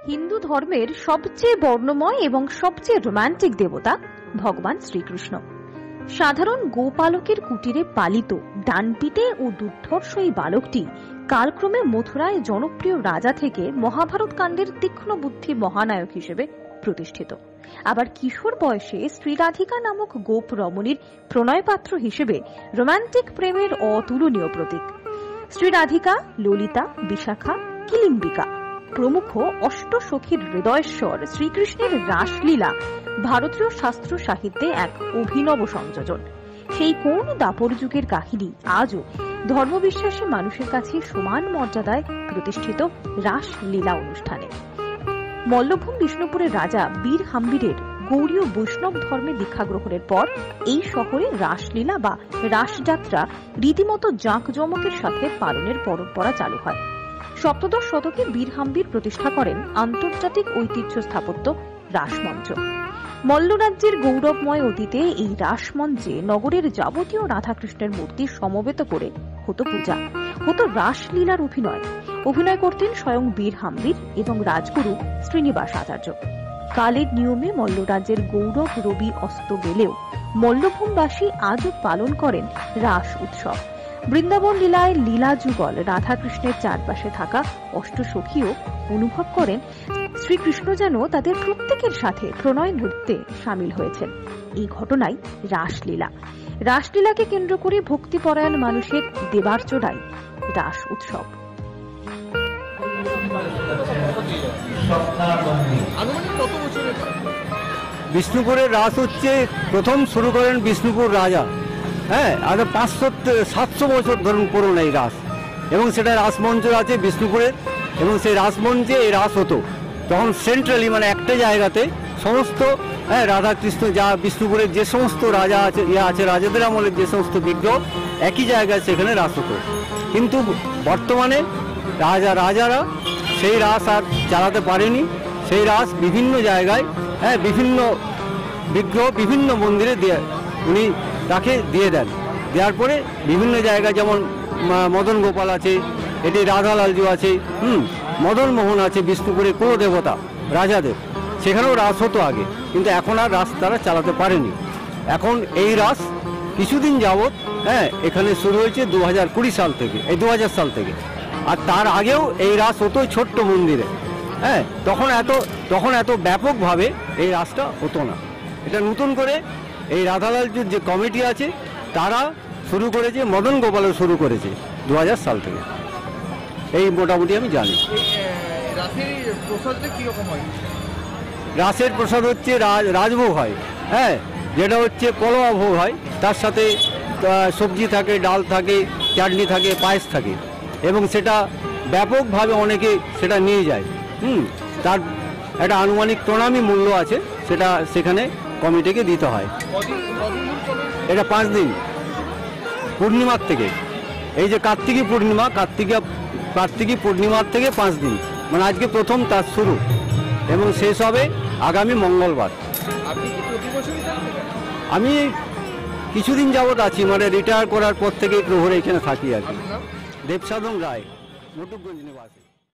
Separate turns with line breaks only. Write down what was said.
হিন্দু ধর্মের সবচেয়ে বর্ণময় এবং সবচেয়ে রোমান্টিক দেবতা ভগবান শ্রীকৃষ্ণ। সাধারণ গোপালকের কুটিরে পালিত ডানপিটে ও দুর্ধর্ষ এই বালকটি কালক্রমে মথুরায় জনপ্রিয় রাজা থেকে মহাভারত কাণ্ডের তীক্ষ্ণ বুদ্ধি মহানায়ক হিসেবে প্রতিষ্ঠিত। আবার কিশোর বয়সে শ্রীরাধিকা নামক গোপ রমণীর প্রণয়পাত্র হিসেবে রোমান্টিক প্রেমের অতুলনীয় প্রতীক। শ্রীরাধিকা, ললিতা, বিশাখা, কিলিম্বিকা প্রমুখ অষ্টসখীর হৃদয়েশ্বর শ্রীকৃষ্ণের রাসলীলা ভারতীয় শাস্ত্র সাহিত্যে এক অভিনব সংযোজন। সেই কোন দাপর যুগের কাহিনী আজও ধর্মবিশ্বাসী মানুষের কাছে সমান মর্যাদায় প্রতিষ্ঠিত রাসলীলা অনুষ্ঠানে। মল্লভূম বিষ্ণুপুরের রাজা বীর হাম্বিরের গৌড়ীয় বৈষ্ণব ধর্মে দীক্ষা গ্রহণের পর এই শহরে রাসলীলা বা রাসযাত্রা রীতিমতো জাঁকজমকের সাথে পালনের পরম্পরা চালু হয়। সপ্তদশ শতকে বীর হাম্বির প্রতিষ্ঠা করেন আন্তর্জাতিক ঐতিহ্য স্থাপত্য রাসমঞ্চ। মল্ল রাজ্যের গৌরবময় অতীতে এই রাসমঞ্চে নগরের যাবতীয় রাধাকৃষ্ণের মূর্তি সমবেত করে হতো পূজা, হতো রাসলীলার অভিনয় করতেন স্বয়ং বীর হাম্বির এবং রাজগুরু শ্রীনিবাস আচার্য। কালের নিয়মে মল্ল রাজ্যের গৌরব রবি অস্ত গেলেও মল্লভূমবাসী আজও পালন করেন রাস উৎসব। বৃন্দাবন লীলায় লীলা যুগল রাধাকৃষ্ণের চারপাশে থাকা অষ্টসখীও অনুভব করেন শ্রীকৃষ্ণ যেন তাদের প্রত্যেকের সাথে প্রণয় নৃত্যে সামিল হয়েছেন। এই ঘটনাই রাসলীলা। রাসলীলাকে কেন্দ্র করে ভক্তিপরায়ণ মানুষের দেবার্চনাই রাস উৎসব।
বিষ্ণুপুরের রাস হচ্ছে প্রথম শুরু করেন বিষ্ণুপুর রাজা। আর 500-700 বছর ধরুন পুরনো এই রাস, এবং সেটা রাসমঞ্চ আছে বিষ্ণুপুরের, এবং সেই রাসমঞ্চে এই রাস হতো তখন সেন্ট্রালি, মানে একটা জায়গাতে সমস্ত রাধাকৃষ্ণ যা বিষ্ণুপুরের যে সমস্ত রাজা আছে রাজাদের আমলের যে সমস্ত বিগ্রহ একই জায়গায় সেখানে রাস হতো। কিন্তু বর্তমানে রাজারা সেই রাস আর চালাতে পারেনি। সেই রাস বিভিন্ন জায়গায় বিভিন্ন বিগ্রহ বিভিন্ন মন্দিরে উনি তাকে দিয়ে দেন। দেওয়ার পরে বিভিন্ন জায়গায় যেমন মদন গোপাল আছে, এটি রাধালালজু আছে, মদন মোহন আছে, বিষ্ণুপুরে কোনো দেবতা রাজাদের, সেখানেও রাস হতো আগে, কিন্তু এখন আর রাস তারা চালাতে পারেনি। এখন এই রাস কিছুদিন যাবৎ এখানে শুরু হয়েছে 2020 সাল থেকে, এই 2000 সাল থেকে। আর তার আগেও এই রাস হতো ছোট্ট মন্দিরে। তখন এত ব্যাপকভাবে এই রাসটা হতো না। এটা নতুন করে এই রাধালালজুর যে কমিটি আছে তারা শুরু করেছে, মদন গোপালও শুরু করেছে 2000 সাল থেকে। এই মোটামুটি আমি জানি। রাসের প্রসাদ হচ্ছে রাজভোগ হয়, যেটা হচ্ছে পলোয়া ভোগ হয়, তার সাথে সবজি থাকে, ডাল থাকে, চাটনি থাকে, পায়েস থাকে, এবং সেটা ব্যাপকভাবে অনেকে সেটা নিয়ে যায়। তার একটা আনুমানিক প্রণামী মূল্য আছে, সেটা সেখানে কমিটিকে দিতে হয়। এটা 5 দিন, পূর্ণিমার থেকে, এই যে কার্তিকী পূর্ণিমা, কার্তিকী পূর্ণিমার থেকে 5 দিন, মানে আজকে প্রথম তার শুরু, এবং শেষ হবে আগামী মঙ্গলবার। আমি কিছুদিন যাবৎ আছি, মানে রিটায়ার করার পর থেকেই প্রহরে এখানে থাকি আর কি। দেবসাধন রায়, মটুকগঞ্জ নিবাসী।